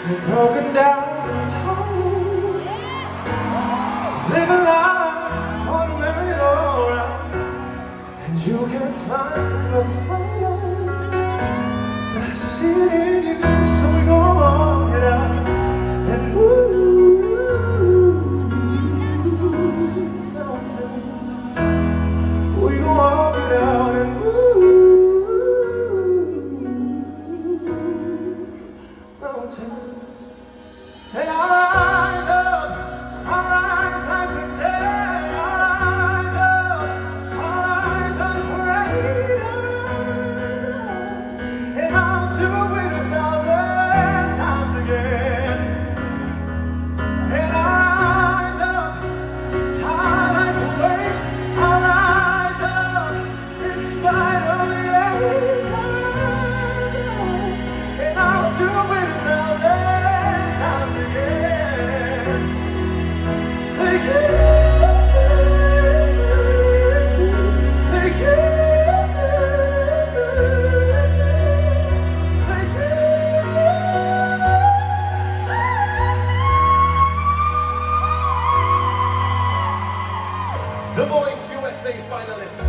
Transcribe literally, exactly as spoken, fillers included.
You're broken down and told, live a life on a merry-go-round, and you can find a fire, but I see it in you, so we go walk it out, and ooh, mountain, we go walk it out, and ooh, mountain. And our eyes up, our eyes like the day, our eyes up, our eyes up for freedom. And I'll do it a thousand times again. And our eyes up, high like the waves, our eyes up, in spite of the age. And I'll do it a thousand times again. Thank you. Thank you. Thank you. The Voice U S A finalists.